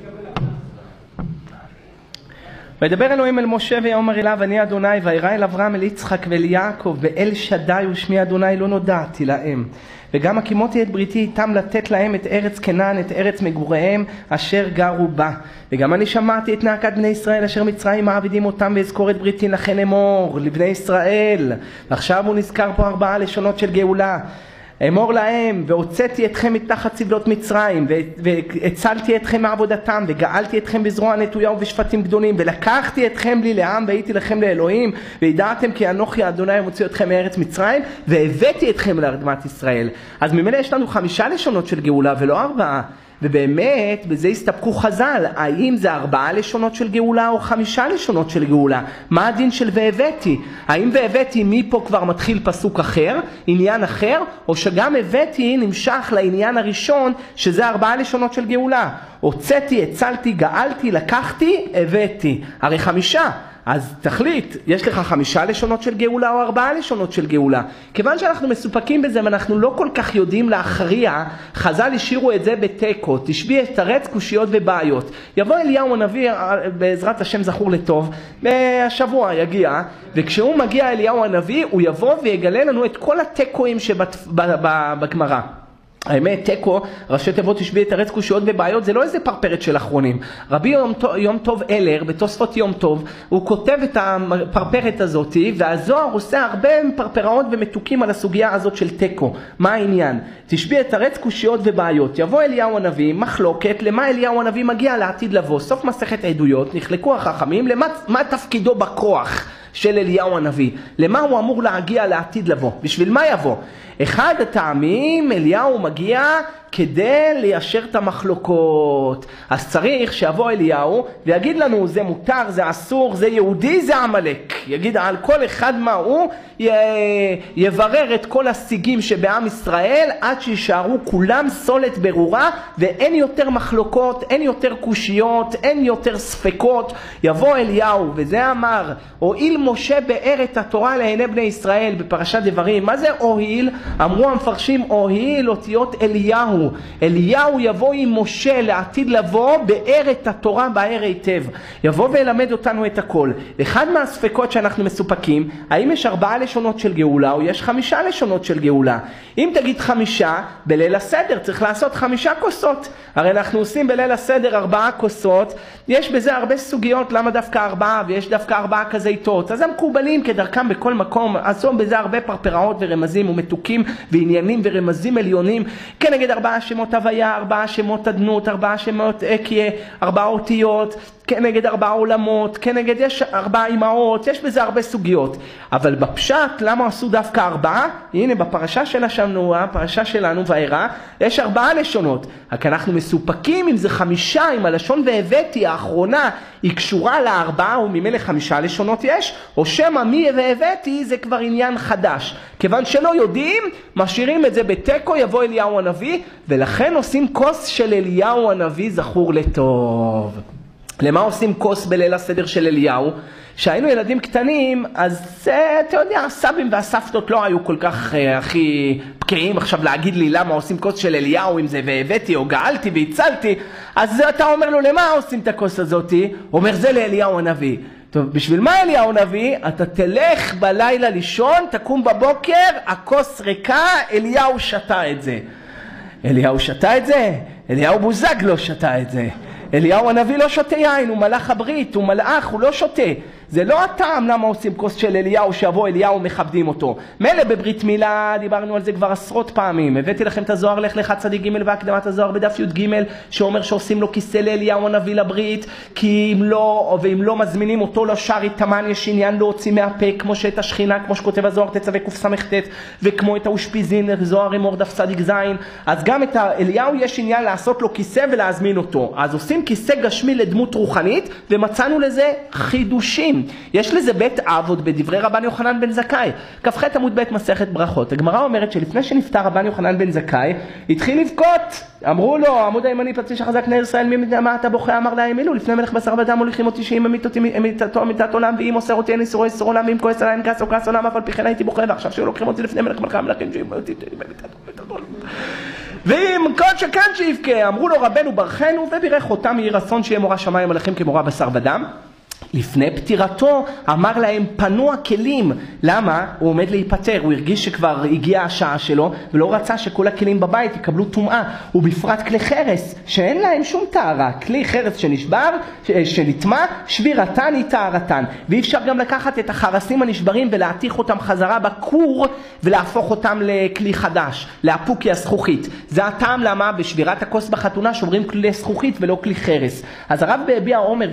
וידבר אלוהים אל משה ויאמר אליו אני אדוני וירא אל אברהם אל יצחק ואל יעקב ואל שדי ושמי אדוני לא נודעתי להם וגם הקימותי את בריתי איתם לתת להם את ארץ כנען את ארץ מגוריהם אשר גרו בה וגם אני שמעתי את נאקת בני ישראל אשר מצרים מעבידים אותם ואזכור את בריתי לכן אמור לבני ישראל. ועכשיו הוא נזכר פה 4 לשונות של גאולה. אמור להם והוצאתי אתכם מתחת סבלות מצרים והצלתי אתכם מעבודתם וגאלתי אתכם בזרוע נטויה ובשפטים גדולים ולקחתי אתכם לי לעם והייתי לכם לאלוהים וידעתם כי אנוכי אדוני מוציא אתכם מארץ מצרים והבאתי אתכם לאדמת ישראל. אז ממילא יש לנו 5 לשונות של גאולה ולא 4. ובאמת בזה הסתפקו חז"ל, האם זה 4 לשונות של גאולה או 5 לשונות של גאולה? מה הדין של והבאתי? האם והבאתי מפה כבר מתחיל פסוק אחר, עניין אחר, או שגם הבאתי נמשך לעניין הראשון שזה 4 לשונות של גאולה? הוצאתי, הצלתי, גאלתי, לקחתי, הבאתי, הרי 5. אז תחליט, יש לך 5 לשונות של גאולה או 4 לשונות של גאולה? כיוון שאנחנו מסופקים בזה ואנחנו לא כל כך יודעים להכריע, חז"ל השאירו את זה בתיקו, תשבי תרץ קושיות ובעיות. יבוא אליהו הנביא, בעזרת השם זכור לטוב, בשבוע יגיע, וכשהוא מגיע אליהו הנביא, הוא יבוא ויגלה לנו את כל התיקואים שבגמרא. האמת, תיקו, ראשי תיבות תשבי תרץ קושיות ובעיות, זה לא איזה פרפרת של אחרונים. רבי יום טוב אלר, בתוספות יום טוב, הוא כותב את הפרפרת הזאת, והזוהר עושה הרבה פרפראות ומתוקים על הסוגיה הזאת של תיקו. מה העניין? תשבי תרץ קושיות ובעיות. יבוא אליהו הנביא, מחלוקת, למה אליהו הנביא מגיע לעתיד לבוא? סוף מסכת עדויות, נחלקו החכמים, מה תפקידו בכוח של אליהו הנביא? למה הוא אמור להגיע לעתיד לבוא? בשביל מה יבוא? אחד הטעמים, אליהו מגיע כדי ליישר את המחלוקות. אז צריך שיבוא אליהו ויגיד לנו זה מותר, זה אסור, זה יהודי, זה עמלק. יגיד על כל אחד מה הוא, יברר את כל השיגים שבעם ישראל עד שישארו כולם סולת ברורה ואין יותר מחלוקות, אין יותר קושיות, אין יותר ספקות. יבוא אליהו, וזה אמר, הועיל משה באר את התורה לעיני בני ישראל בפרשת דברים. מה זה הועיל? אמרו המפרשים הועיל אותיות אליהו. אליהו יבוא עם משה לעתיד לבוא באר את התורה באר היטב. יבוא וילמד אותנו את הכל. אחד מהספקות שאנחנו מסופקים, האם יש 4 לשונות של גאולה או יש 5 לשונות של גאולה? אם תגיד 5, בליל הסדר צריך לעשות 5 כוסות. הרי אנחנו עושים בליל הסדר 4 כוסות, יש בזה הרבה סוגיות למה דווקא 4 ויש דווקא 4 כזיתות. אז הם מקובלים כדרכם בכל מקום, עשו בזה הרבה פרפראות ורמזים ומתוקים ועניינים ורמזים עליונים כנגד 4 שמות הוויה, 4 שמות אדנות, 4 שמות אקיה, 4 אותיות, כנגד 4 עולמות, כנגד יש 4 אמהות, יש בזה הרבה סוגיות. אבל בפשט, למה עשו דווקא 4? הנה בפרשה שלנו, הפרשה שלנו והערה, יש 4 לשונות. רק אנחנו מסופקים אם זה 5, אם הלשון והבאתי האחרונה היא קשורה ל4 וממילא 5 לשונות יש, או שמה מי והבאתי זה כבר עניין חדש. כיוון שלא יודעים, משאירים את זה בתיקו, יבוא אליהו הנביא, ולכן עושים כוס של אליהו הנביא זכור לטוב. למה עושים כוס בליל הסדר של אליהו? שהיינו ילדים קטנים, אז אתה יודע, הסבים והסבתות לא היו כל כך הכי בקיאים עכשיו להגיד לי למה עושים כוס של אליהו, אם זה והבאתי או גאלתי והצלתי. אז אתה אומר לו, למה עושים את הכוס הזאת? הוא אומר, זה לאליהו הנביא. טוב, בשביל מה אליהו הנביא? אתה תלך בלילה לישון, תקום בבוקר, הכוס ריקה, אליהו שתה את זה. אליהו שתה את זה? אליהו בוזג לא שתה את זה. אליהו הנביא לא שותה יין, הוא מלאך הברית, הוא מלאך, הוא לא שותה. זה לא הטעם למה עושים כוס של אליהו, שיבוא אליהו מכבדים אותו. מילא בברית מילה, דיברנו על זה כבר עשרות פעמים. הבאתי לכם את הזוהר, לך לך צדיק ג' והקדמת הזוהר בדף י' ג', שאומר שעושים לו כיסא לאליהו הנביא לברית, כי אם לא, ואם לא מזמינים אותו לשרי תמן, יש עניין להוציא מהפה, כמו שאת השכינה, כמו שכותב הזוהר תצווה קס"ט, וכמו את האושפיזין, זוהר אמור דף צדיק זין. אז גם את אליהו יש עניין לעשות לו כיסא ולהזמין אותו. אז עושים כיסא גשמי לדמות רוחנית, ומצאנו לזה חידושים. יש לזה בית אבות בדברי רבן יוחנן בן זכאי, כ"ח עמוד ב' מסכת ברכות. הגמרא אומרת שלפני שנפטר רבן יוחנן בן זכאי, התחיל לבכות. אמרו לו, עמוד הימני פצעי שחזק נר ישראל, מה אתה בוכה? אמר להם, אלו לפני מלך בשר ודם מוליכים אותי, שאם ממית אותי מיתת עולם, ואם אוסר אותי אין איסורו איסור עולם, ואם כועס עליי אין כעס או כעס עולם, אף על פי כן הייתי בוכה, ועכשיו שלוקחים אותי לפני מלך מלכה המלכים, ואם כל שכן שיבכה, אמרו לו רבנו ברכנו, ובירך אותם יהי רצון שיהיה מורא שמיים עליכם כמורא בשר ודם. לפני פטירתו אמר להם פנו הכלים. למה? הוא עומד להיפטר, הוא הרגיש שכבר הגיעה השעה שלו ולא רצה שכל הכלים בבית יקבלו טומאה, ובפרט כלי חרס שאין להם שום טהרה. כלי חרס שנשבר, שנטמע, שבירתן היא טהרתן. ואי אפשר גם לקחת את החרסים הנשברים ולהתיך אותם חזרה בכור ולהפוך אותם לכלי חדש, לאפוקי הזכוכית. זה הטעם למה בשבירת הכוס בחתונה שוברים כלי זכוכית ולא כלי חרס. אז הרב בהביע עומר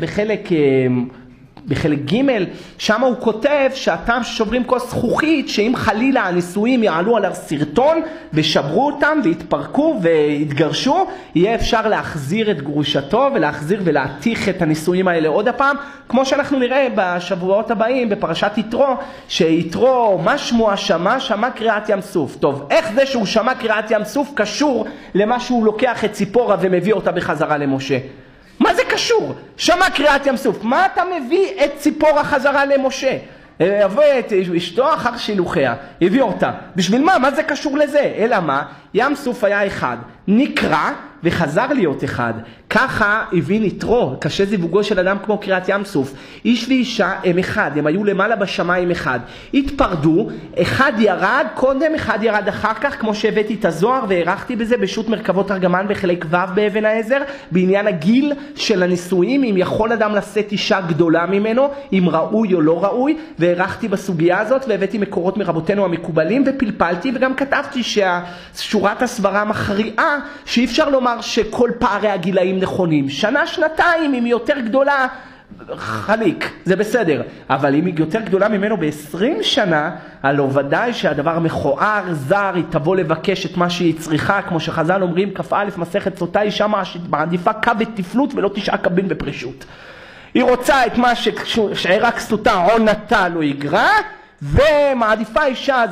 בחלק ג' שם הוא כותב שהטעם ששוברים כוס זכוכית, שאם חלילה הנישואים יעלו על הסרטון ושברו אותם והתפרקו והתגרשו, יהיה אפשר להחזיר את גרושתו ולהחזיר ולהתיך את הנישואים האלה עוד הפעם, כמו שאנחנו נראה בשבועות הבאים בפרשת יתרו, שיתרו מה שמו שמע קריאת ים סוף. טוב, איך זה שהוא שמע קריאת ים סוף קשור למה שהוא לוקח את ציפורה ומביא אותה בחזרה למשה? מה זה קשור? שמע קריאת ים סוף. מה אתה מביא את ציפורה חזרה למשה? הביא את אשתו אחר שילוחיה, הביא אותה. בשביל מה? מה זה קשור לזה? אלא מה? ים סוף היה אחד, נקרא וחזר להיות אחד. ככה הבין יתרו, קשה זיווגו של אדם כמו קריאת ים סוף. איש ואישה הם אחד, הם היו למעלה בשמיים אחד. התפרדו, אחד ירד קודם, אחד ירד אחר כך, כמו שהבאתי את הזוהר והערכתי בזה בשו"ת מרכבות ארגמן בחלק ו' באבן העזר, בעניין הגיל של הנישואים, אם יכול אדם לשאת אישה גדולה ממנו, אם ראוי או לא ראוי, והערכתי בסוגיה הזאת והבאתי מקורות מרבותינו המקובלים ופלפלתי, וגם כתבתי שורת הסברה מכריעה שאי אפשר לומר שכל פערי הגילאים נכונים. שנה, שנתיים, אם היא יותר גדולה, חליק, זה בסדר. אבל אם היא יותר גדולה ממנו ב-20 שנה, הלא ודאי שהדבר מכוער, זר, היא תבוא לבקש את מה שהיא צריכה, כמו שחז"ל אומרים, כ"א מסכת סוטה, אישה מעדיפה כבד תפלות ולא 9 קבין בפרישות. היא רוצה את מה שרק סוטה עונתה לא יגרע, ומעדיפה אישה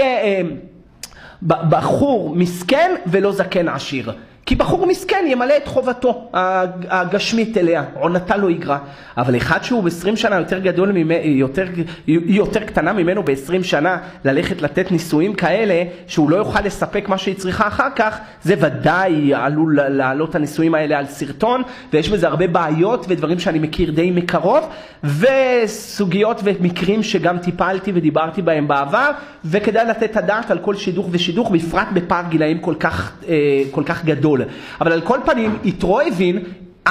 בחור מסכן ולא זקן עשיר. כי בחור מסכן ימלא את חובתו הגשמית אליה, עונתה לא יגרע. אבל אחד שהוא ב-20 שנה יותר גדול יותר קטנה ממנו ב-20 שנה, ללכת לתת נישואים כאלה, שהוא לא יוכל לספק מה שהיא צריכה אחר כך, זה ודאי עלול לעלות הנישואים האלה על סרטון, ויש בזה הרבה בעיות ודברים שאני מכיר די מקרוב, וסוגיות ומקרים שגם טיפלתי ודיברתי בהם בעבר, וכדאי לתת הדעת על כל שידוך ושידוך, בפרט בפער גילאים כל כך גדול. אבל על כל פנים, יתרו הבין,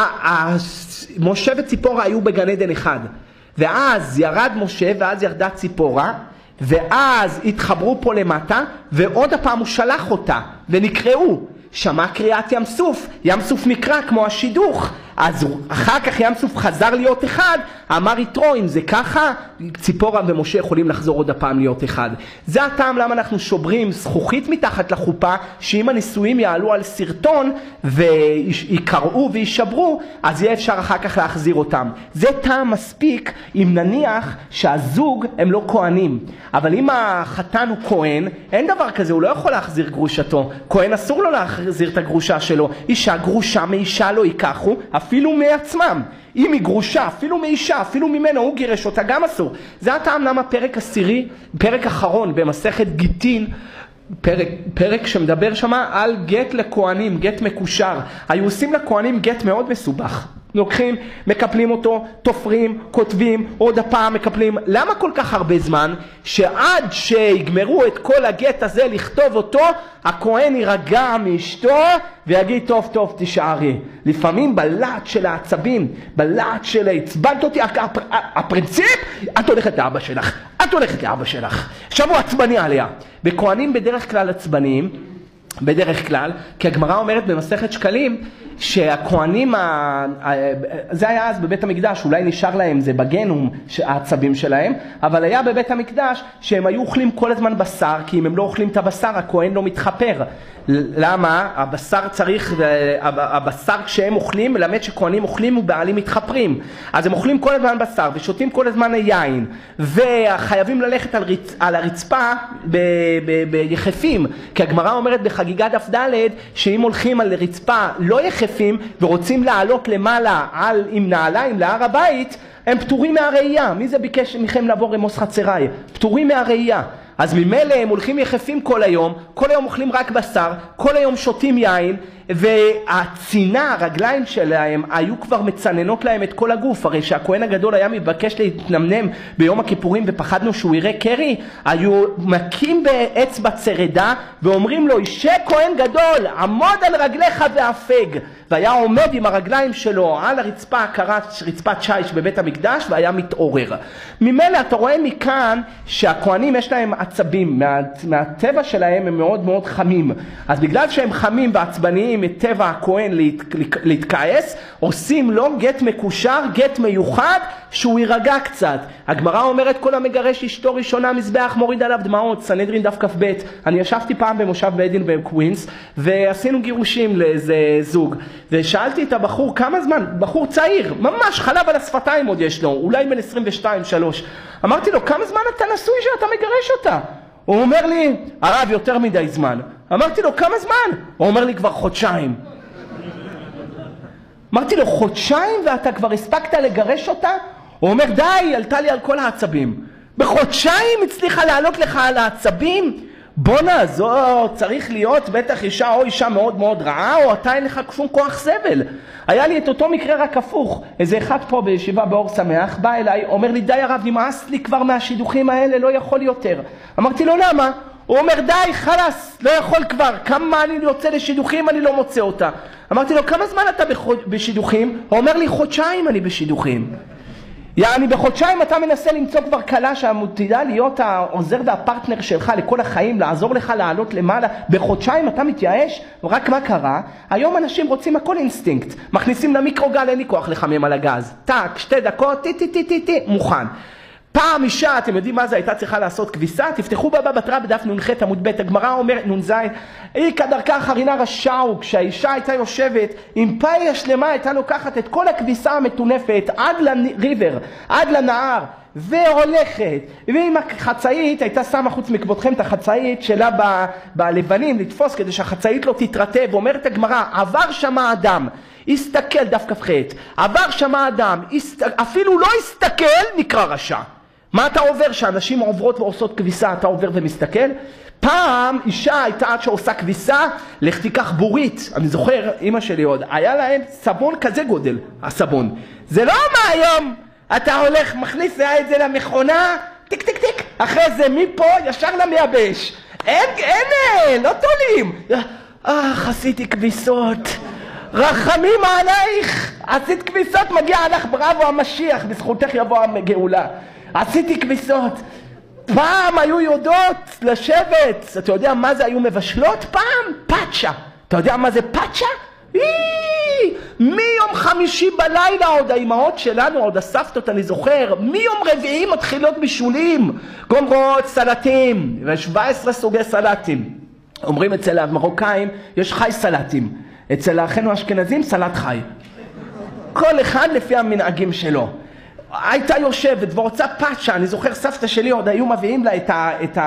משה וציפורה היו בגן עדן אחד. ואז ירד משה ואז ירדה ציפורה, ואז התחברו פה למטה, ועוד הפעם הוא שלח אותה, ונקראו. שמע קריאת ים סוף, ים סוף נקרא כמו השידוך. אז אחר כך ים סוף חזר להיות אחד, אמר יתרו, אם זה ככה, ציפורה ומשה יכולים לחזור עוד הפעם להיות אחד. זה הטעם למה אנחנו שוברים זכוכית מתחת לחופה, שאם הנישואים יעלו על סרטון ויקראו וישברו, אז יהיה אפשר אחר כך להחזיר אותם. זה טעם מספיק אם נניח שהזוג הם לא כהנים. אבל אם החתן הוא כהן, אין דבר כזה, הוא לא יכול להחזיר גרושתו. כהן אסור לו להחזיר את הגרושה שלו. אישה גרושה מאישה לא ייקחו, אפילו מעצמם. אם היא גרושה, אפילו מאישה, אפילו ממנו, הוא גירש אותה, גם אסור. זה הטעם למה פרק עשירי, פרק אחרון במסכת גיטין, פרק שמדבר שמה על גט לכהנים, גט מקושר. היו עושים לכהנים גט מאוד מסובך. לוקחים, מקפלים אותו, תופרים, כותבים, עוד הפעם מקפלים. למה כל כך הרבה זמן? שעד שיגמרו את כל הגט הזה לכתוב אותו, הכהן יירגע מאשתו ויגיד טוב טוב תשארי. לפעמים בלעת של העצבים, בלעת של הצבנת אותי, הפרינציפ, את הולכת לאבא שלך, את הולכת לאבא שלך. עכשיו הוא עצבני עליה. וכהנים בדרך כלל עצבניים, בדרך כלל, כי הגמרא אומרת במסכת שקלים, שהכהנים, זה היה אז בבית המקדש, אולי נשאר להם, זה בגנום העצבים שלהם, אבל היה בבית המקדש שהם היו אוכלים כל הזמן בשר, כי אם הם לא אוכלים את הבשר, הכהן לא מתחפר. למה? הבשר צריך, הבשר כשהם אוכלים, מלמד שכהנים אוכלים ובעלים מתחפרים. אז הם אוכלים כל הזמן בשר ושותים כל הזמן יין, וחייבים ללכת על הרצפה ביחפים, כי הגמרא אומרת בחגיגה דף ד' שאם הולכים על רצפה לא יחפים ורוצים לעלות למעלה עם נעליים להר הבית, הם פטורים מהראייה. מי זה ביקש מכם לעבור רמוס חצריי? פטורים מהראייה. אז ממילא הם הולכים יחפים כל היום אוכלים רק בשר, כל היום שותים יין, והצינה, הרגליים שלהם היו כבר מצננות להם את כל הגוף. הרי שהכהן הגדול היה מתבקש להתנמנם ביום הכיפורים ופחדנו שהוא יראה קרי, היו מכים באצבע צרדה ואומרים לו, אישה כהן גדול, עמוד על רגליך והפג. והיה עומד עם הרגליים שלו על הרצפה הקרה, רצפת שיש בבית המקדש, והיה מתעורר. ממילא אתה רואה מכאן שהכהנים יש להם עצבים, מהטבע שלהם הם מאוד מאוד חמים. אז בגלל שהם חמים ועצבניים את טבע הכהן להתכעס, עושים לו גט מקושר, גט מיוחד, שהוא יירגע קצת. הגמרא אומרת, כל המגרש אשתו ראשונה מזבח מוריד עליו דמעות, סנהדרין דף כ"ב. אני ישבתי פעם במושב בעדין בקווינס, ועשינו גירושים לאיזה זוג. ושאלתי את הבחור כמה זמן, בחור צעיר, ממש חלב על השפתיים עוד יש לו, אולי בין 22-3. אמרתי לו, כמה זמן אתה נשוי שאתה מגרש אותה? הוא אומר לי, הרב, יותר מדי זמן. אמרתי לו, כמה זמן? הוא אומר לי, כבר חודשיים. אמרתי לו, חודשיים ואתה כבר הספקת לגרש אותה? הוא אומר, די, עלתה לי על כל העצבים. בחודשיים הצליחה לעלות לך על העצבים? בוא נעזור, צריך להיות בטח אישה או אישה מאוד מאוד רעה, או אתה אין לך שום כוח סבל. היה לי את אותו מקרה רק הפוך. איזה אחד פה בישיבה באור שמח בא אליי, אומר לי, די הרב, נמאס לי כבר מהשידוכים האלה, לא יכול יותר. אמרתי לו, למה? הוא אומר, די, חלס, לא יכול כבר, כמה אני יוצא לשידוכים, אני לא מוצא אותה. אמרתי לו, כמה זמן אתה בשידוכים? הוא אומר לי, חודשיים אני בשידוכים. יעני, בחודשיים אתה מנסה למצוא כבר קלה שהמותידה להיות העוזר והפרטנר שלך לכל החיים, לעזור לך לעלות למעלה. בחודשיים אתה מתייאש? רק מה קרה? היום אנשים רוצים הכל אינסטינקט. מכניסים למיקרוגל, אין לי כוח לחמם על הגז. טק, 2 דקות, טי, מוכן. פעם אישה, אתם יודעים מה זה, הייתה צריכה לעשות כביסה, תפתחו בבא בתרא בדף נ"ח עמוד ב', הגמרא אומרת נ"ז, היא כדרכה חרינה רשעו, כשהאישה הייתה יושבת עם פאיה שלמה, הייתה לוקחת את כל הכביסה המטונפת עד לריבר, עד לנהר, והולכת, ועם החצאית הייתה שמה חוץ מכבודכם את החצאית שלה בלבנים לתפוס כדי שהחצאית לא תתרטב. ואומרת הגמרא, עבר שמה אדם, הסתכל דף כ"ח, עבר שמה אדם, אפילו לא הסתכל, נקרא רשע. מה אתה עובר? שאנשים עוברות ועושות כביסה, אתה עובר ומסתכל? פעם אישה הייתה עד שעושה כביסה, לך תיקח בורית. אני זוכר, אמא שלי עוד, היה להם סבון כזה גודל, הסבון. זה לא מה היום, אתה הולך, מכניס את זה למכונה, טיק טיק טיק, אחרי זה מפה ישר למייבש. אין, לא תולים. עשיתי כביסות. רחמים עלייך, עשית כביסות, מגיע לך בראבו המשיח, בזכותך יבוא הגאולה. עשיתי כביסות. פעם היו יודעות לשבת, אתה יודע מה זה היו מבשלות? פעם פאצ'ה. אתה יודע מה זה פאצ'ה? מיום חמישי בלילה עוד האימהות שלנו, עוד הסבתות אני זוכר, מיום רביעי מתחילות בישולים, גומרות סלטים, ו17 סוגי סלטים. אומרים אצל המרוקאים יש חי סלטים, אצל האחינו האשכנזים סלט חי. כל אחד לפי המנהגים שלו. הייתה יושבת ורוצה פאצ'ה, אני זוכר סבתא שלי עוד היו מביאים לה את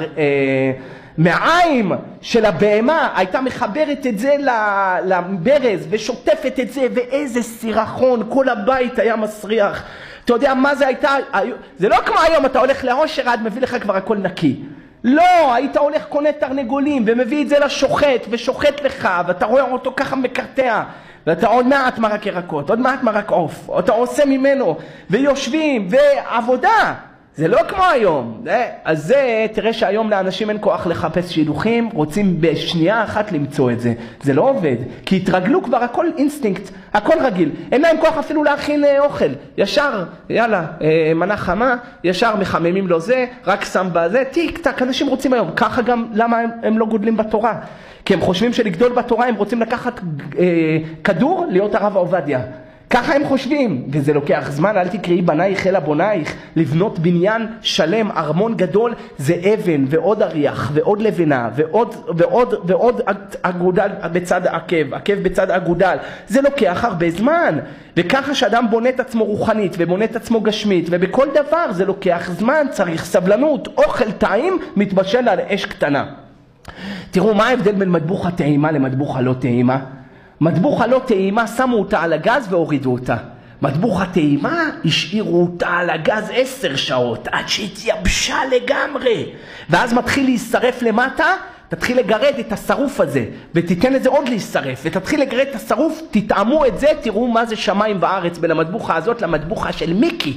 המעיים של הבהמה, הייתה מחברת את זה לברז ושוטפת את זה, ואיזה סירחון, כל הבית היה מסריח. אתה יודע מה זה הייתה? זה לא כמו היום, אתה הולך לאושר עד מביא לך כבר הכל נקי. לא, היית הולך קונה תרנגולים ומביא את זה לשוחט ושוחט לך, ואתה רואה אותו ככה מקרטע, ואתה עוד מעט מרק ירקות, עוד מעט מרק עוף, אתה עושה ממנו, ויושבים, ועבודה. זה לא כמו היום. אז זה, תראה שהיום לאנשים אין כוח לחפש שידוכים, רוצים בשנייה אחת למצוא את זה. זה לא עובד, כי התרגלו כבר, הכל אינסטינקט, הכל רגיל. אין להם כוח אפילו להכין אוכל. ישר, יאללה, מנה חמה, ישר מחממים לו זה, רק שם בזה, טיק טק, אנשים רוצים היום. ככה גם למה הם לא גודלים בתורה. כי הם חושבים שלגדול בתורה הם רוצים לקחת כדור להיות הרב עובדיה. ככה הם חושבים, וזה לוקח זמן. אל תקראי בנייך אלא בונייך. לבנות בניין שלם, ארמון גדול, זה אבן ועוד אריח ועוד לבנה ועוד אגודל בצד עקב, עקב בצד אגודל. זה לוקח הרבה זמן. וככה שאדם בונה את עצמו רוחנית ובונה את עצמו גשמית, ובכל דבר זה לוקח זמן, צריך סבלנות. אוכל טעים מתבשל על אש קטנה. תראו מה ההבדל בין מטבוחה טעימה למטבוחה לא טעימה. מטבוחה לא טעימה, שמו אותה על הגז והורידו אותה. מטבוח הטעימה, השאירו אותה על הגז 10 שעות, עד שהתייבשה לגמרי. ואז מתחיל להישרף למטה, תתחיל לגרד את השרוף הזה, ותיתן לזה עוד להישרף, ותתחיל לגרד את השרוף, תטעמו את זה, תראו מה זה שמיים וארץ בין המטבוחה הזאת למטבוחה של מיקי.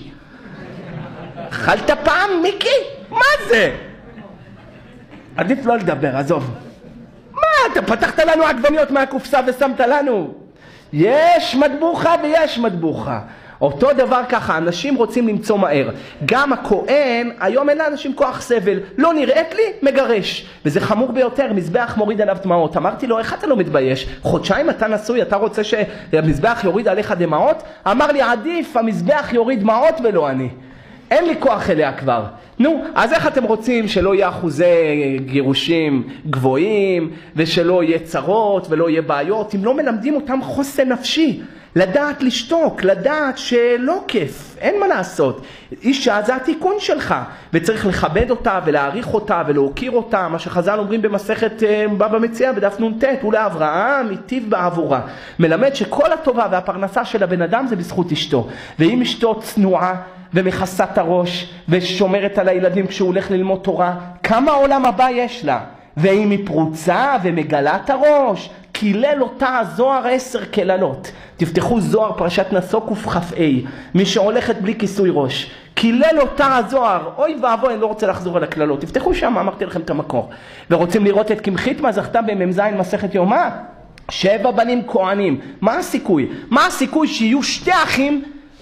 אכלת פעם מיקי? מה זה? עדיף לא לדבר, עזוב. מה, אתה פתחת לנו עגבניות מהקופסה ושמת לנו? יש מטבוחה ויש מטבוחה. אותו דבר ככה, אנשים רוצים למצוא מהר. גם הכהן, היום אין לאנשים כוח סבל. לא נראית לי, מגרש. וזה חמור ביותר, מזבח מוריד עליו דמעות. אמרתי לו, איך אתה לא מתבייש? חודשיים אתה נשוי, אתה רוצה שהמזבח יוריד עליך דמעות? אמר לי, עדיף, המזבח יוריד דמעות ולא אני. אין לי כוח אליה כבר. נו, אז איך אתם רוצים שלא יהיה אחוזי גירושים גבוהים, ושלא יהיה צרות ולא יהיה בעיות, אם לא מלמדים אותם חוסן נפשי? לדעת לשתוק, לדעת שלא כיף, אין מה לעשות. אישה זה התיקון שלך, וצריך לכבד אותה ולהעריך אותה ולהוקיר אותה, מה שחז"ל אומרים במסכת בבא מציעא בדף נ"ט, ולאברהם היטיב בעבורה. מלמד שכל הטובה והפרנסה של הבן אדם זה בזכות אשתו. ואם אשתו צנועה ומכסה את הראש ושומרת על הילדים כשהוא הולך ללמוד תורה, כמה עולם הבא יש לה? ואם היא פרוצה ומגלה את הראש, קילל אותה זוהר 10 קללות. תפתחו זוהר פרשת נשוא קכ"ה, מי שהולכת בלי כיסוי ראש, קילל אותה זוהר. אוי ואבוי, אני לא רוצה לחזור על הקללות, תפתחו שם, אמרתי לכם את המקור. ורוצים לראות את קמחית מה זכתה במ"ז מסכת יומא? 7 בנים כהנים. מה הסיכוי? מה הסיכוי שיהיו 2 אחים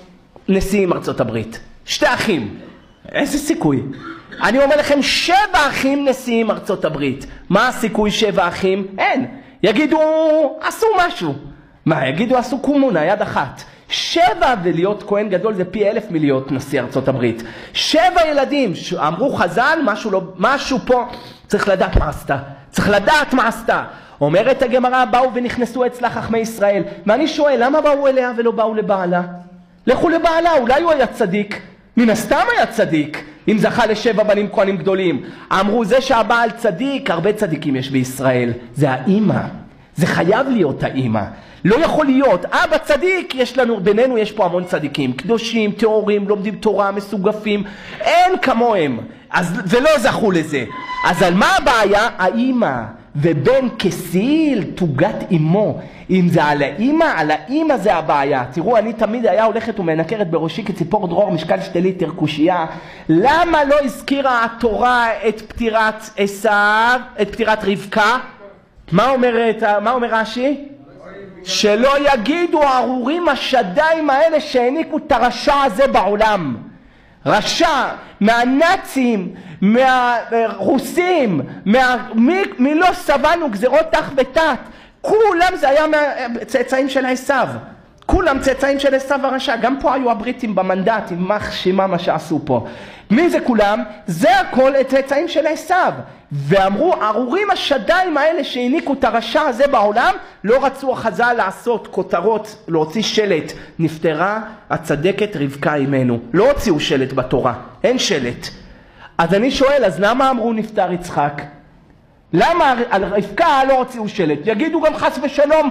נשיאים ארצות הברית? 2 אחים. איזה סיכוי? אני אומר לכם 7 אחים נשיאים ארצות הברית. מה הסיכוי 7 אחים? אין. יגידו עשו משהו. מה יגידו? עשו קומונה, יד אחת. 7 ולהיות כהן גדול זה פי 1000 מלהיות נשיא ארצות הברית. 7 ילדים. אמרו חז"ל, משהו פה צריך לדעת מה עשתה. צריך לדעת מה עשתה. אומרת הגמרא, באו ונכנסו אצלה חכמי ישראל. ואני שואל, למה באו אליה ולא באו לבעלה? לכו לבעלה, אולי הוא היה צדיק. מן הסתם היה צדיק, אם זכה ל7 בנים כהנים גדולים. אמרו, זה שהבעל צדיק, הרבה צדיקים יש בישראל. זה האמא. זה חייב להיות האמא. לא יכול להיות, אבא צדיק, יש לנו, בינינו יש פה המון צדיקים. קדושים, תיאורים, לומדים תורה, מסוגפים. אין כמוהם. ולא זכו לזה. אז על מה הבעיה? האמא. ובן כסיל תוגת אמו. אם זה על האמא זה הבעיה. תראו, אני תמיד היה הולכת ומנקרת בראשי כציפור דרור משקל 2 ליטר קושייה. למה לא הזכירה התורה את פטירת עשיו, את פטירת רבקה? מה אומר רש"י? שלא יגידו הארורים השדיים האלה שהעניקו את הרשע הזה בעולם. רשע, מהנאצים, מהרוסים, מי לא סבלנו גזירות תח ותת. כולם זה היה צאצאים של עשיו. כולם צאצאים של עשיו הרשע. גם פה היו הבריטים במנדט, עם מחשימה מה שעשו פה. מי זה כולם? זה הכל צאצאים של עשיו. ואמרו, ארורים השדיים האלה שהעניקו את הרשע הזה בעולם, לא רצו החז"ל לעשות כותרות, להוציא שלט. נפטרה הצדקת רבקה אמנו. לא הוציאו שלט בתורה, אין שלט. אז אני שואל, אז למה אמרו נפטר יצחק? למה על רבקה לא הוציאו שלט? יגידו גם חס ושלום,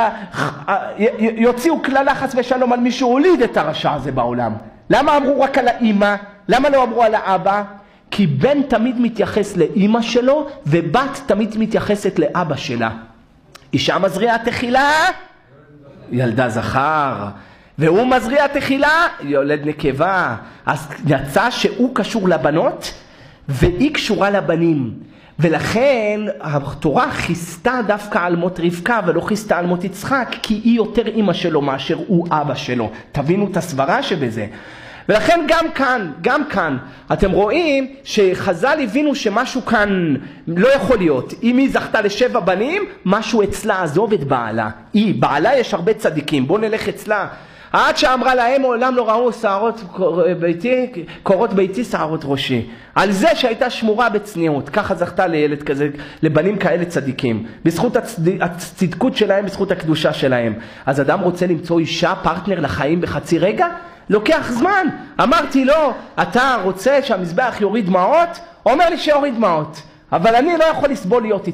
יוציאו כללה חס ושלום על מי שהוליד את הרשע הזה בעולם. למה אמרו רק על האמא? למה לא אמרו על האבא? כי בן תמיד מתייחס לאמא שלו, ובת תמיד מתייחסת לאבא שלה. אישה מזריעה תחילה, ילדה זכר. והוא מזריע תחילה, יולד נקבה. אז יצא שהוא קשור לבנות, והיא קשורה לבנים. ולכן התורה חיסתה דווקא על מות רבקה ולא חיסתה על מות יצחק, כי היא יותר אמא שלו מאשר הוא אבא שלו. תבינו את הסברה שבזה. ולכן גם כאן, אתם רואים שחז"ל הבינו שמשהו כאן לא יכול להיות. אם היא זכתה ל7 בנים, משהו אצלה, עזוב את בעלה. בעלה יש הרבה צדיקים, בוא נלך אצלה. עד שאמרה להם, מעולם לא ראו קורות ביתי שערות ראשי. על זה שהייתה שמורה בצניעות. ככה זכתה לילד כזה, לבנים כאלה צדיקים. בזכות הצדקות שלהם, בזכות הקדושה שלהם. אז אדם רוצה למצוא אישה, פרטנר לחיים בחצי רגע? לוקח זמן. אמרתי לו, אתה רוצה שהמזבח יוריד דמעות? אומר לי שיוריד דמעות. אבל אני לא יכול לסבול להיות איתה.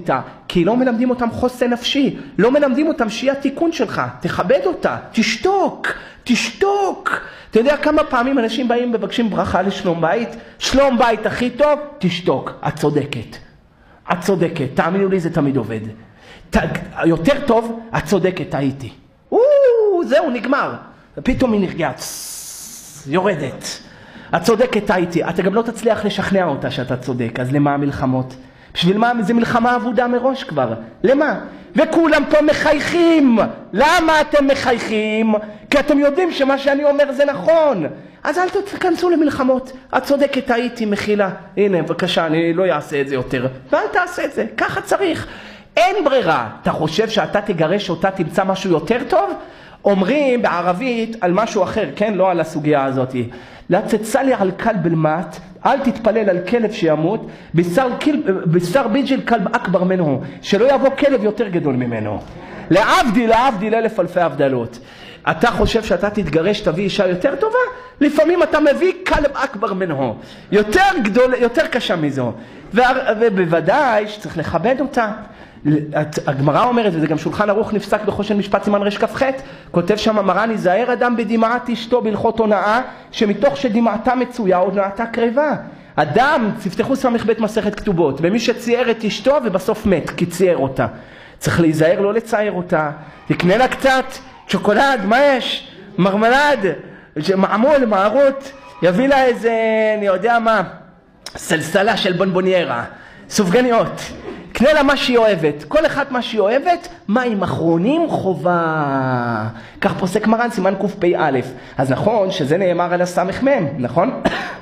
כי לא מלמדים אותם חוסן נפשי, לא מלמדים אותם שהיא התיקון שלך, תכבד אותה, תשתוק, תשתוק. אתה יודע כמה פעמים אנשים באים מבקשים ברכה לשלום בית? שלום בית הכי טוב, תשתוק. את צודקת, את צודקת, תאמינו לי זה תמיד עובד. יותר טוב, את צודקת, הייתי. זהו, נגמר. פתאום היא נרגעת, יורדת. את צודקת, הייתי. אתה גם לא תצליח לשכנע אותה שאתה צודק, אז למה המלחמות? בשביל מה? זה מלחמה עבודה מראש כבר. למה? וכולם פה מחייכים. למה אתם מחייכים? כי אתם יודעים שמה שאני אומר זה נכון. אז אל תכנסו למלחמות. את צודקת, הייתי, מחילה. הנה, בבקשה, אני לא אעשה את זה יותר. ואל תעשה את זה, ככה צריך. אין ברירה. אתה חושב שאתה תגרש אותה, תמצא משהו יותר טוב? אומרים בערבית על משהו אחר, כן? לא על הסוגיה הזאת. לא תצלי על כלב אלמת, אל תתפלל על כלב שימות, בשר ביג'ל כלב אכבר ממנו, שלא יבוא כלב יותר גדול ממנו. להבדיל אלף אלפי הבדלות. אתה חושב שאתה תתגרש, תביא אישה יותר טובה? לפעמים אתה מביא כלב אכבר ממנו. יותר גדול, יותר קשה מזו. ובוודאי שצריך לכבד אותה. הגמרא אומרת, וזה גם שולחן ערוך נפסק בחושן משפט סימן רשכ"ח, כותב שם מרן, ייזהר אדם בדמעת אשתו בהלכות הונאה, שמתוך שדמעתה מצויה הונאתה קרבה. אדם, תפתחו סמך בית מסכת כתובות, ומי שצייר את אשתו ובסוף מת, כי צייר אותה. צריך להיזהר לא לצייר אותה, תקנה לה קצת שוקולד, מה יש? מרמלד, מעמול, מערות, יביא לה איזה, אני יודע מה, סלסלה של בונבוניירה, סופגניות. קנה לה מה שהיא אוהבת, כל אחד מה שהיא אוהבת, מים אחרונים חובה. כך פוסק מרן סימן קפ"א. אז נכון שזה נאמר על הסמ"ם, נכון?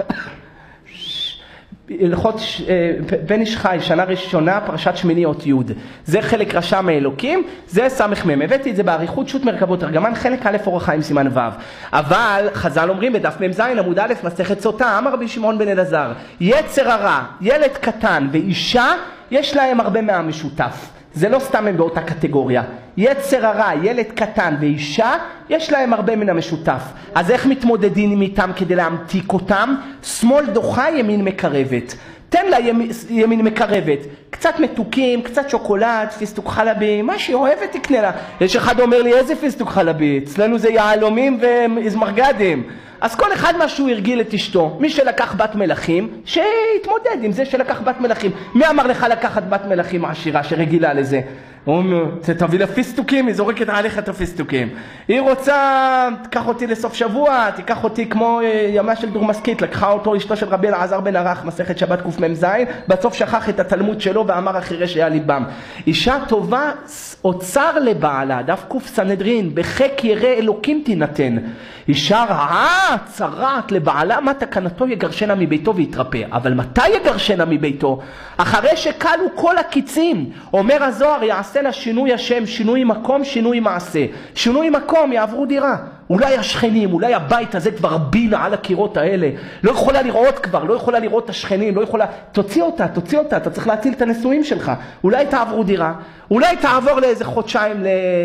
הלכות בן איש חי, שנה ראשונה, פרשת שמיני אות י'. זה חלק רשע מאלוקים, זה סמ"ם. הבאתי את זה בעריכות שו"ת מרכבות תרגמן, חלק א' אורח חיים סימן ו'. אבל חז"ל אומרים בדף מ"ז עמוד א' מסכת סוטה, אמר רבי שמעון בן אלעזר, יצר הרע, ילד קטן ואישה, יש להם הרבה מהמשותף. זה לא סתם הם באותה קטגוריה. יצר הרע, ילד קטן ואישה, יש להם הרבה מן המשותף. אז איך מתמודדים איתם כדי להמתיק אותם? שמאל דוחה, ימין מקרבת. תן לה ימין מקרבת. קצת מתוקים, קצת שוקולד, פיסטוק חלבי, מה שהיא אוהבת תקנה לה. יש אחד אומר לי, איזה פיסטוק חלבי? אצלנו זה יעלומים ומרגדים. אז כל אחד משהו הרגיל את אשתו. מי שלקח בת מלכים, שיתמודד עם זה שלקח בת מלכים. מי אמר לך לקחת בת מלכים עשירה שרגילה לזה? הוא אומר, תביא לה פיסטוקים, היא זורקת עליך את הפיסטוקים. היא רוצה, תיקח אותי לסוף שבוע, תיקח אותי כמו ימה של דורמסקית, לקחה אותו אשתו של רבי אלעזר בן ערך, מסכת שבת קמ"ז, בסוף שכח את התלמוד שלו ואמר החירש היה ליבם. אישה טובה אוצר לבעלה, דף קסנהדרין, בחק ירא אלוקים תינתן. אישה רעה, צרעת לבעלה, מה תקנתו יגרשנה מביתו ויתרפא. אבל מתי יגרשנה מביתו? אחרי שקלו כל הקיצים. אומר הזוהר, יעשה לה שינוי השם, שינוי מקום, שינוי מעשה. שינוי מקום, יעברו דירה. אולי השכנים, אולי הבית הזה כבר בינה על הקירות האלה. לא יכולה לראות כבר, לא יכולה לראות את השכנים, לא יכולה... תוציא אותה, אתה צריך להציל את הנשואים שלך. אולי תעברו דירה, אולי תעבור לאיזה חודשיים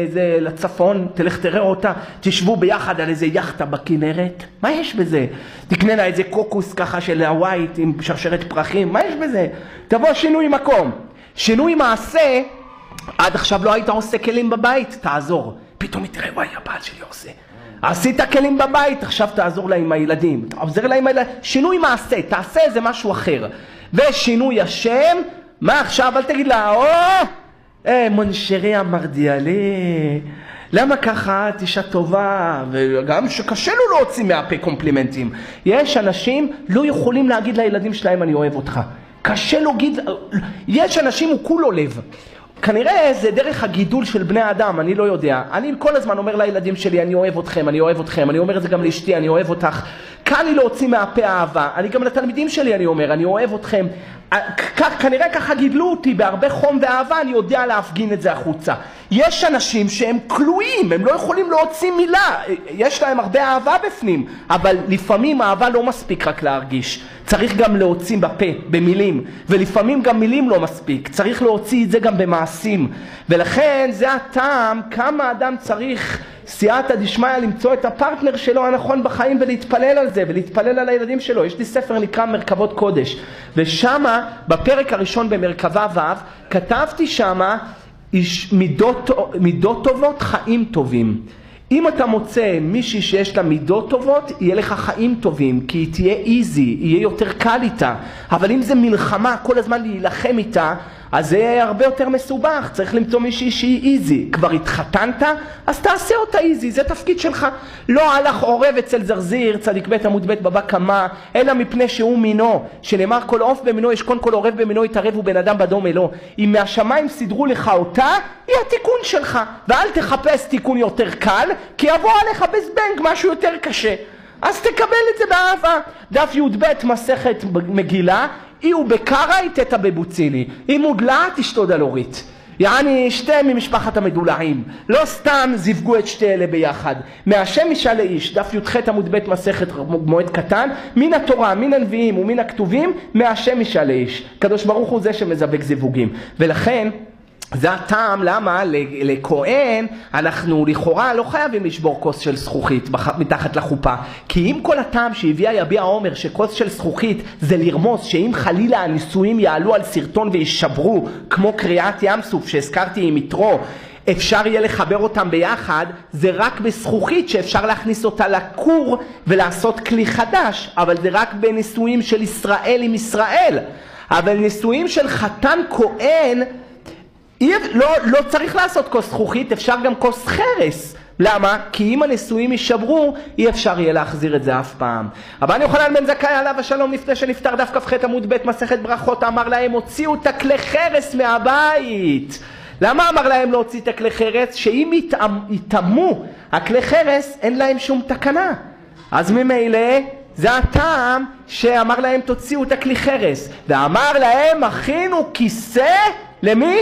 לצפון, תלך תראה אותה, תשבו ביחד על איזה יחטה בכנרת. מה יש בזה? תקנה לה איזה קוקוס ככה של הווייט עם שרשרת פרחים, מה יש בזה? תבוא שינוי מקום. שינוי מעשה, עד עכשיו לא היית עושה כלים בבית, תעזור. פתאום תראה, וואי, הבעל שלי עושה. עשית כלים בבית, עכשיו תעזור לה עם הילדים. תעזור לה עם הילדים. שינוי מעשה, תעשה איזה משהו אחר. ושינוי השם, מה עכשיו? אל תגיד לה, מונשרי המרדיאלי, למה ככה? את אישה טובה, וגם שקשה לו להוציא מהפה קומפלימנטים. יש אנשים לא יכולים להגיד לילדים שלהם אני אוהב אותך. קשה לו להגיד, יש אנשים הוא כולו לב. כנראה זה דרך הגידול של בני האדם, אני לא יודע. אני כל הזמן אומר לילדים שלי, אני אוהב אתכם, אני אוהב אתכם. אני אומר את זה גם לאשתי, אני אוהב אותך. כאן לי להוציא מהפה אהבה. אני גם לתלמידים שלי אני אומר, אני אוהב אתכם. כנראה ככה גידלו אותי בהרבה חום ואהבה, אני יודע להפגין את זה החוצה. יש אנשים שהם כלואים, הם לא יכולים להוציא מילה. יש להם הרבה אהבה בפנים, אבל לפעמים אהבה לא מספיק רק להרגיש. צריך גם להוציא בפה, במילים, ולפעמים גם מילים לא מספיק. צריך להוציא את זה גם במעשים. ולכן זה הטעם כמה אדם צריך סייעתא דשמיא למצוא את הפרטנר שלו הנכון בחיים ולהתפלל על זה, ולהתפלל על הילדים שלו. יש לי ספר נקרא מרכבות קודש, ושמה בפרק הראשון במרכבה ו' כתבתי שמה מידות טובות, חיים טובים. אם אתה מוצא מישהי שיש לה מידות טובות, יהיה לך חיים טובים, כי היא תהיה איזי, יהיה יותר קל איתה. אבל אם זה מלחמה, כל הזמן להילחם איתה, אז זה יהיה הרבה יותר מסובך. צריך למצוא מישהי שהיא איזי. כבר התחתנת, אז תעשה אותה איזי, זה תפקיד שלך. לא הלך עורב אצל זרזיר, צדיק ב' עמוד ב' בבא קמא, אלא מפני שהוא מינו, שנאמר כל עוף במינו ישכון, כל עורב במינו יתערב ובן אדם בדומה לו. אם מהשמיים סידרו לך אותה, היא התיקון שלך. ואל תחפש תיקון יותר קל, כי יבוא עליך בזבנג משהו יותר קשה. אז תקבל את זה באהבה. דף י"ב מסכת מגילה, אי ובקרא איתתא בבוצילי, אם מודלה תשתוד על אורית. יעני שתיהם ממשפחת המדולעים, לא סתם זיווגו את שתי אלה ביחד. מהשם ישאל לאיש, דף י"ח עמוד ב' מסכת מועד קטן, מן התורה, מן הנביאים ומן הכתובים, מהשם ישאל לאיש. קדוש ברוך הוא זה שמזווק זיווגים. ולכן זה הטעם למה לכהן אנחנו לכאורה לא חייבים לשבור כוס של זכוכית מתחת לחופה. כי אם כל הטעם שהביאה יביע עומר שכוס של זכוכית זה לרמוז שאם חלילה הנישואים יעלו על סרטון וישברו כמו קריאת ים סוף שהזכרתי עם יתרו, אפשר יהיה לחבר אותם ביחד, זה רק בזכוכית שאפשר להכניס אותה לקור ולעשות כלי חדש, אבל זה רק בנישואים של ישראל עם ישראל. אבל נישואים של חתן כהן לא צריך לעשות כוס זכוכית, אפשר גם כוס חרס. למה? כי אם הנישואים יישברו, אי אפשר יהיה להחזיר את זה אף פעם. אבל אני יוחנן בן זכאי עליו השלום לפני שנפטר, דף כ"ח עמוד ב' מסכת ברכות, אמר להם הוציאו את הכלי חרס מהבית. למה אמר להם להוציא את הכלי חרס? שאם יתאמו הכלי חרס אין להם שום תקנה. אז ממילא זה הטעם שאמר להם תוציאו את הכלי חרס. ואמר להם הכינו כיסא למי?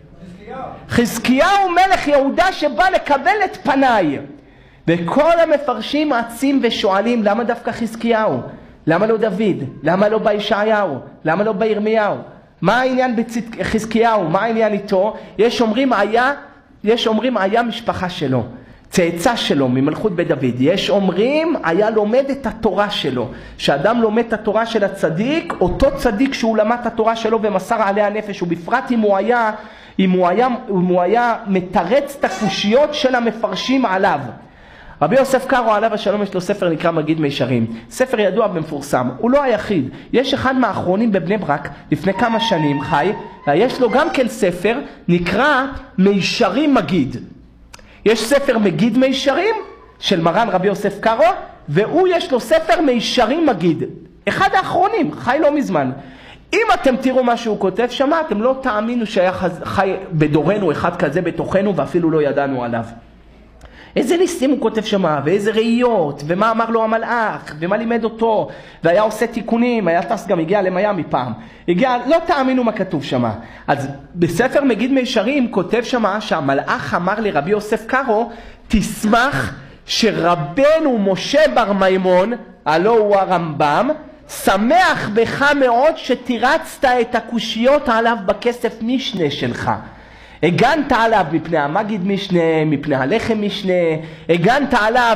חזקיהו מלך יהודה שבא לקבל את פניי. וכל המפרשים עצים ושואלים למה דווקא חזקיהו? למה לא דוד? למה לא בישעיהו? למה לא בירמיהו? מה העניין בחזקיהו? מה העניין איתו? יש אומרים היה משפחה שלו, צאצא שלו ממלכות בית דוד. יש אומרים היה לומד את התורה שלו. שאדם לומד את התורה של הצדיק, אותו צדיק שהוא למד את התורה שלו ומסר עליה נפש, ובפרט אם הוא היה מתרץ את הקושיות של המפרשים עליו. רבי יוסף קארו עליו השלום יש לו ספר נקרא מגיד מישרים, ספר ידוע ומפורסם, הוא לא היחיד. יש אחד מהאחרונים בבני ברק לפני כמה שנים חי, יש לו גם כן ספר נקרא מישרים מגיד. יש ספר מגיד מישרים של מרן רבי יוסף קארו, והוא יש לו ספר מישרים מגיד, אחד האחרונים, חי לא מזמן. אם אתם תראו מה שהוא כותב שמה, אתם לא תאמינו שהיה חי בדורנו אחד כזה בתוכנו ואפילו לא ידענו עליו. איזה ניסים הוא כותב שמה, ואיזה ראיות, ומה אמר לו המלאך, ומה לימד אותו, והיה עושה תיקונים, היה טס גם, הגיע למיימי פעם. לא תאמינו מה כתוב שמה. אז בספר מגיד מישרים כותב שמה שהמלאך אמר לרבי יוסף קארו, תשמח שרבנו משה בר מימון, הלא הוא הרמב"ם, שמח בך מאוד שתירצת את הקושיות עליו בכסף משנה שלך. הגנת עליו מפני המגיד משנה, מפני הלחם משנה, הגנת עליו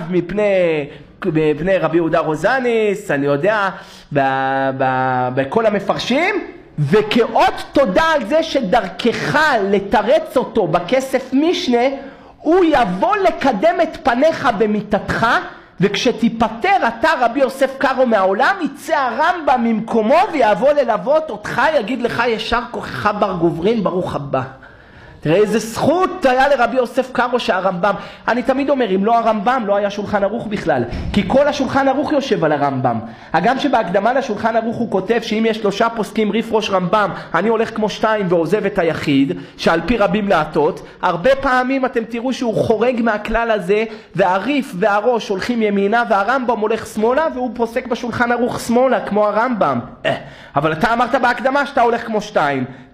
מפני רבי יהודה רוזניס, אני יודע, בכל המפרשים, וכאות תודה על זה שדרכך לתרץ אותו בכסף משנה, הוא יבוא לקדם את פניך במיטתך, וכשתיפטר אתה רבי יוסף קארו מהעולם, יצא הרמב"ם ממקומו ויבוא ללוות אותך, יגיד לך ישר כוחך בר גוברין, ברוך הבא. תראה איזה זכות היה לרבי יוסף קארו שהרמב"ם, אני תמיד אומר, אם לא הרמב"ם לא היה שולחן ערוך בכלל, כי כל השולחן ערוך יושב על הרמב"ם. הגם שבהקדמה לשולחן ערוך הוא כותב שאם יש 3 פוסקים ריף ראש רמב"ם, אני הולך כמו 2 ועוזב את היחיד, שעל פי רבים להטות. הרבה פעמים אתם תראו שהוא חורג מהכלל הזה, והריף והראש הולכים ימינה והרמב"ם הולך שמאלה, והוא פוסק בשולחן ערוך שמאלה כמו הרמב"ם. אבל אתה אמרת בהקדמה שאתה הולך כמו 2. כמו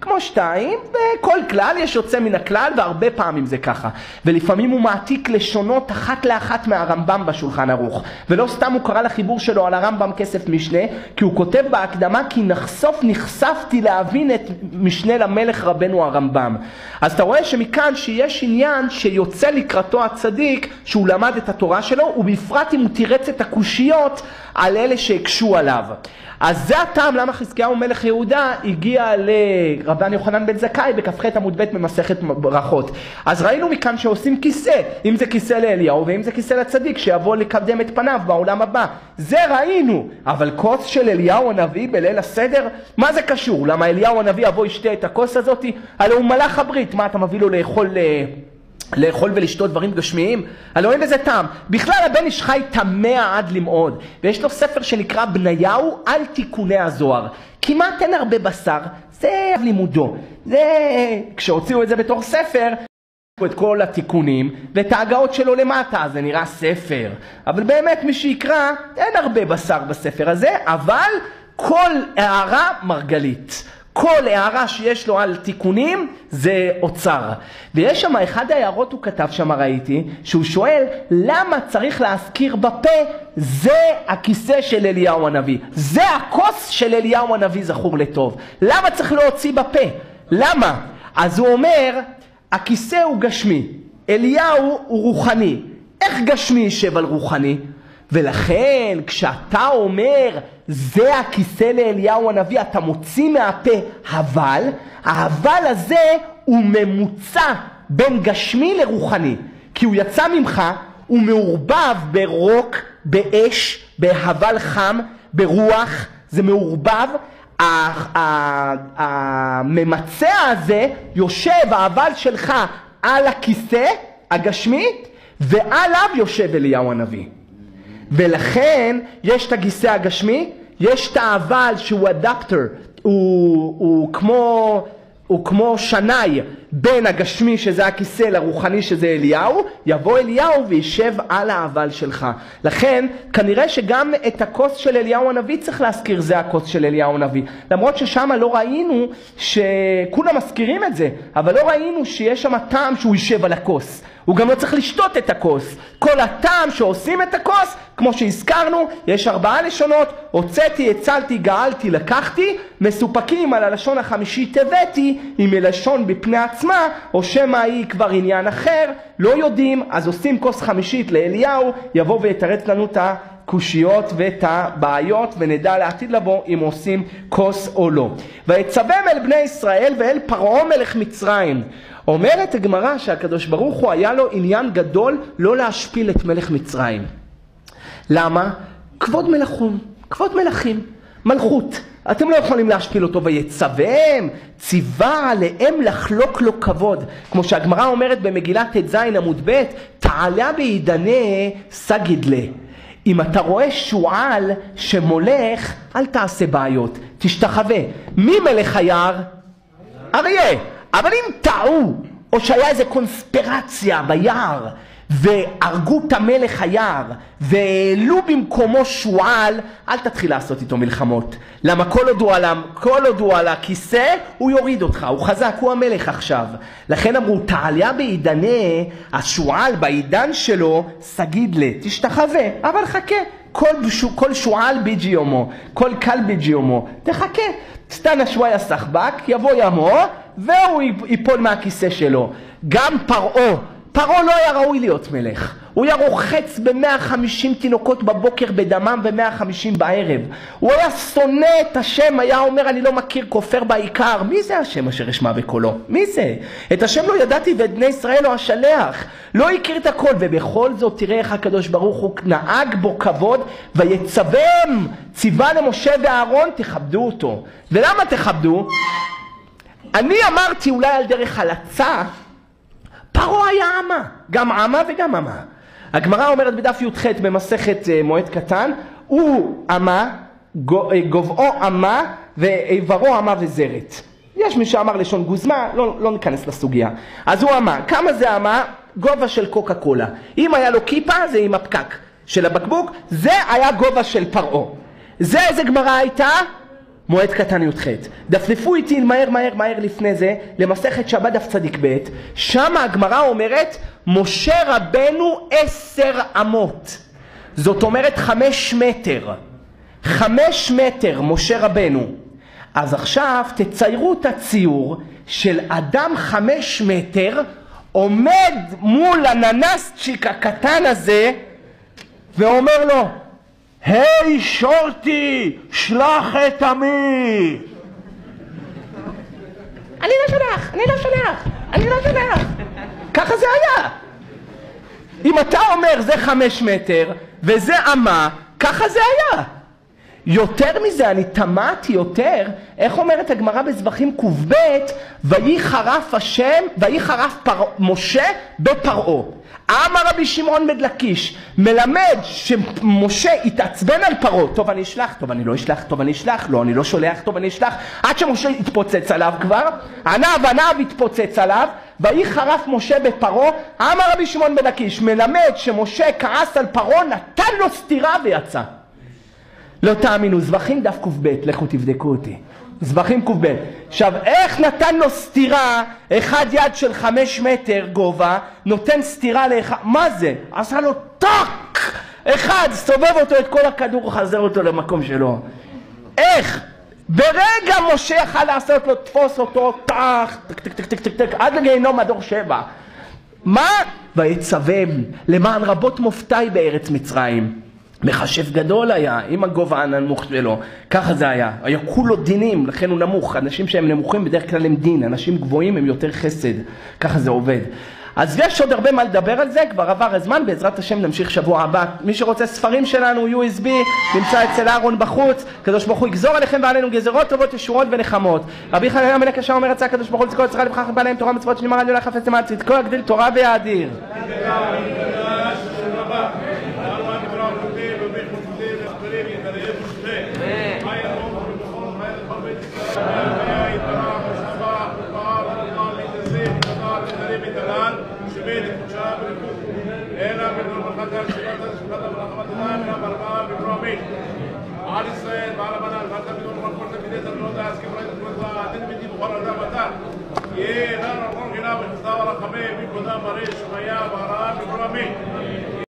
כמו 2, בכל כלל יש יוצא מן הכלל, והרבה פעמים זה ככה. ולפעמים הוא מעתיק לשונות אחת לאחת מהרמב"ם בשולחן ערוך. ולא סתם הוא קרא לחיבור שלו על הרמב"ם כסף משנה, כי הוא כותב בהקדמה, כי נחשפתי להבין את משנה למלך רבנו הרמב"ם. אז אתה רואה שמכאן שיש עניין שיוצא לקראתו הצדיק, שהוא למד את התורה שלו, ובפרט אם הוא תירץ את הקושיות על אלה שהקשו עליו. אז זה הטעם למה חזקיהו מלך יהודה הגיע לרבן יוחנן בן זכאי בכ"ח עמוד ב' במסכת ברכות. אז ראינו מכאן שעושים כיסא, אם זה כיסא לאליהו ואם זה כיסא לצדיק שיבוא לקדם את פניו בעולם הבא. זה ראינו, אבל כוס של אליהו הנביא בליל הסדר, מה זה קשור? למה אליהו הנביא יבוא ישתה את הכוס הזאת? הלא הוא מלאך הברית, מה אתה מביא לו לאכול ולשתות דברים גשמיים? הלוא אין לזה טעם. בכלל הבן איש חי תמה עד למעוד, ויש לו ספר שנקרא בניהו על תיקוני הזוהר. כמעט אין הרבה בשר, זה לימודו. זה כשהוציאו את זה בתור ספר, את כל התיקונים ואת ההגאות שלו למטה, זה נראה ספר. אבל באמת מי שיקרא, אין הרבה בשר בספר הזה, אבל כל הערה מרגלית. כל הערה שיש לו על תיקונים זה אוצר. ויש שם אחד ההערות הוא כתב שם ראיתי, שהוא שואל למה צריך להזכיר בפה זה הכיסא של אליהו הנביא. זה הכוס של אליהו הנביא זכור לטוב. למה צריך להוציא בפה? למה? אז הוא אומר הכיסא הוא גשמי, אליהו הוא רוחני. איך גשמי יישב על רוחני? ולכן כשאתה אומר זה הכיסא לאליהו הנביא, אתה מוציא מהפה הבל, ההבל הזה הוא ממוצע בין גשמי לרוחני, כי הוא יצא ממך, הוא מעורבב ברוק, באש, בהבל חם, ברוח, זה מעורבב. הממצע הזה יושב, ההבל שלך על הכיסא הגשמי, ועליו יושב אליהו הנביא. ולכן יש את הכיסא הגשמי, יש את ההבל שהוא אדפטר, הוא כמו שנאי בין הגשמי שזה הכיסא לרוחני שזה אליהו, יבוא אליהו וישב על ההבל שלך. לכן כנראה שגם את הכוס של אליהו הנביא צריך להזכיר זה הכוס של אליהו הנביא. למרות ששם לא ראינו שכולם מזכירים את זה, אבל לא ראינו שיש שם טעם שהוא יישב על הכוס. הוא גם לא צריך לשתות את הכוס. כל הטעם שעושים את הכוס, כמו שהזכרנו, יש 4 לשונות, הוצאתי, הצלתי, גאלתי, לקחתי, מסופקים על הלשון החמישית הבאתי, עם הלשון בפני עצמה, או שמא היא כבר עניין אחר, לא יודעים, אז עושים כוס חמישית לאליהו, יבוא ויתרץ לנו את הקושיות ואת הבעיות, ונדע לעתיד לבוא אם עושים כוס או לא. ויצווהם אל בני ישראל ואל פרעה מלך מצרים. אומרת הגמרא שהקדוש ברוך הוא היה לו עניין גדול לא להשפיל את מלך מצרים. למה? כבוד מלכים, כבוד מלכים, מלכות. אתם לא יכולים להשפיל אותו. ויצווהם, ציווה עליהם לחלוק לו כבוד. כמו שהגמרא אומרת במגילת ט"ז עמוד ב', תעלה בעידני סגיד לה. אם אתה רואה שועל שמולך, אל תעשה בעיות, תשתחווה. מי מלך היער? אריה. אבל אם טעו, או שהיה איזה קונספירציה ביער, והרגו את המלך היער, והעלו במקומו שועל, אל תתחיל לעשות איתו מלחמות. למה כל עוד הוא על הכיסא, הוא יוריד אותך, הוא חזק, הוא המלך עכשיו. לכן אמרו, תעליה בעידני, השועל בעידן שלו, סגיד לה, תשתחווה, אבל חכה. כל שועל ביג'י יומו, כל קל ביג'י יומו, תחכה. סתן השוואי הסחבק, יבוא ימו, והוא ייפול מהכיסא שלו. גם פרעה לא היה ראוי להיות מלך. הוא היה רוחץ ב-150 תינוקות בבוקר בדמם ו-150 בערב. הוא היה שונא את השם, היה אומר אני לא מכיר, כופר בעיקר. מי זה השם אשר אשמע בקולו? מי זה? את השם לא ידעתי ואת בני ישראל לא השלח. לא הכיר את הכל, ובכל זאת תראה איך הקדוש ברוך הוא נהג בו כבוד, ויצווהם, ציווה למשה ואהרון, תכבדו אותו. ולמה תכבדו? אני אמרתי אולי על דרך הלצה, פרעה היה עמה, גם עמה וגם עמה. הגמרא אומרת בדף י"ח במסכת מועד קטן, הוא עמה, גובעו עמה ואיברו עמה וזרת. יש מי שאמר לשון גוזמה, לא ניכנס לסוגיה. אז הוא עמה, כמה זה עמה? גובה של קוקה קולה. אם היה לו כיפה זה עם הפקק של הבקבוק, זה היה גובה של פרעה. זה איזה גמרא הייתה? מועד קטן י"ח. דפדפו איתי מהר לפני זה למסכת שבת דף צדיק ב', שם הגמרא אומרת משה רבנו 10 אמות, זאת אומרת 5 מטר. 5 מטר משה רבנו. אז עכשיו תציירו את הציור של אדם 5 מטר עומד מול הננסצ'יק הקטן הזה ואומר לו, היי שורטי, שלח את עמי. אני לא שלח. ככה זה היה. אם אתה אומר זה 5 מטר וזה אמה, ככה זה היה. יותר מזה, אני תמעתי יותר, איך אומרת הגמרא בזבחים ק"ב, ויהי חרף משה בפרעה. אמר רבי שמעון בן לקיש, מלמד שמשה התעצבן על פרעה, טוב אני אשלח, טוב אני לא אשלח, טוב אני אשלח, לא אני לא שולח, טוב אני אשלח, עד שמשה התפוצץ עליו כבר, עניו התפוצץ עליו, ויהי חרף משה בפרעה. אמר רבי שמעון בן לקיש, מלמד שמשה כעס על פרעה, נתן לו סטירה ויצא. לא תאמינו, זבחים דף ק"ב, לכו תבדקו אותי. זבחים ק"ב. עכשיו, איך נתן לו סטירה, אחד יד של 5 מטר גובה, נותן סטירה לאחד, מה זה? עשה לו טק! אחד, סובב אותו את כל הכדור, חזר אותו למקום שלו. איך? ברגע משה יכל לעשות לו, תפוס אותו, טק, טק, עד לגיהינום מדור 7. מה? ויצווה למען רבות מופתי בארץ מצרים. מחשב גדול היה, עם הגובה הנמוך שלו, ככה זה היה. היה כולו דינים, לכן הוא נמוך. אנשים שהם נמוכים בדרך כלל הם דין, אנשים גבוהים הם יותר חסד. ככה זה עובד. אז יש עוד הרבה מה לדבר על זה, כבר עבר הזמן, בעזרת השם נמשיך שבוע הבא. מי שרוצה ספרים שלנו, USB, נמצא אצל אהרון בחוץ. הקדוש ברוך הוא יגזור עליכם ועלינו גזרות טובות, ישועות ונחמות. רבי חנניה המלך ישר אומר, רצה הקדוש ברוך הוא לזכור את ישראל לבחר בעליהם תורה מצוות שנאמר על יולך חפץ למען צדקו יגדיל תורה ויאדיר. על ישראל ועל הבנה ואתה בדור מלכות תלמידי תלמידות להסכים ראית תלמידות תלמידי בכל אדם אתה יהיה לנו כל גילה וחסדה ורחמי מי קודם מראה שמיה והרעה בכל עמי